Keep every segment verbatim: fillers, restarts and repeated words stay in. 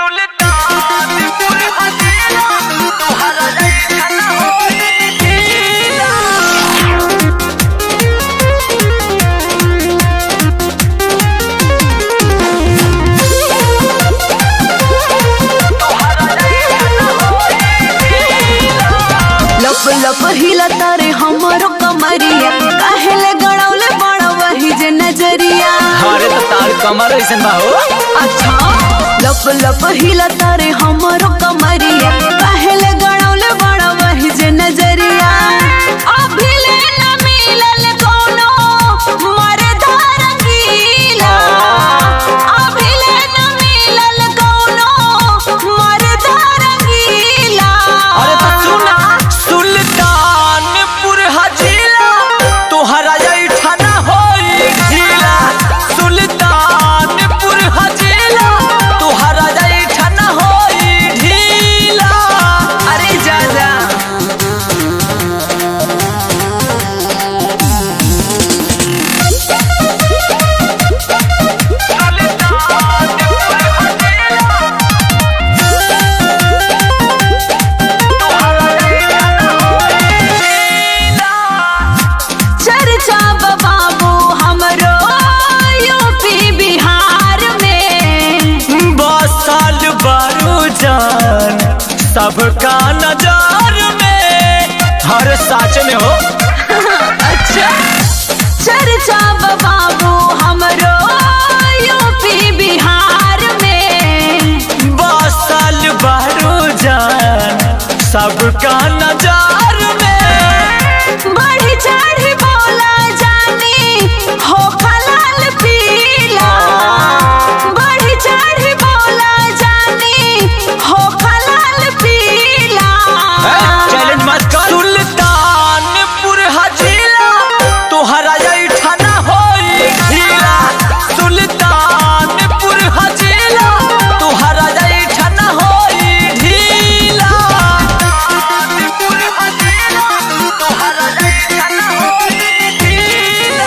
लप हिला तारे हमरो कमरिया काहेले गड़ौले बड़ा वही जे नजरिया। अरे तो तार कमर ऐसन बा हो। अच्छा लप लप हिला तारे हमरो कमरिया काहेले गड़ौले बड़ा वही जे नजरिया। अभी ले ना मिलल कोनो मरदार गीला, अभी ले ना मिलल कोनो मरदार गीला। अरे तो सुना सुल्तानपुर हजीला तोहरा जैठना होई ढीला। सुल्तानपुर हजीला तोहरा जैठना होई ढीला। अरे जा जा सबका नजर में हर साच में हो। अच्छा चर्चा बाबू हमरो यूपी बिहार में बसल बारू जान सबका नजर में। बढ़ी चढ़ी बोला जानी हो खलाल पीला, बढ़ी चढ़ी बोला जानी हो खलाल पीला। चैलेंज मत कर। सुल्तानपुर हजीला तोहरा जैठना होई ढीला। सुल्तानपुर हजीला तोहरा जैठना होई ढीला। सुल्तानपुर हजीला तोहरा जैठना होई ढीला।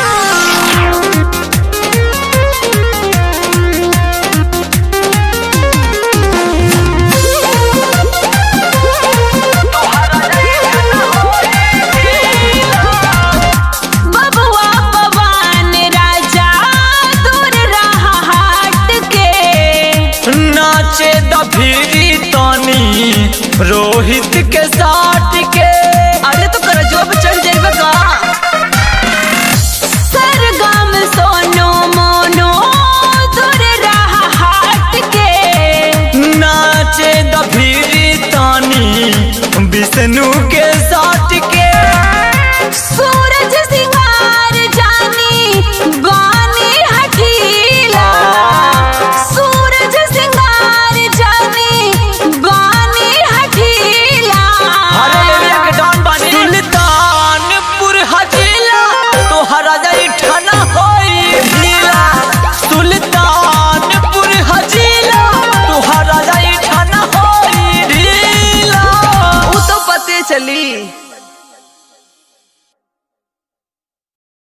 बबुआ पवन राजा दूर रहा हाट के नाचे दफीरी तनी रोहित के साथ के। अरे तो कर जो चढ़ जाइबा का। सरगम सोनो मोनो दूर रहा हाट के नाचे दफीरी तनी विष्णु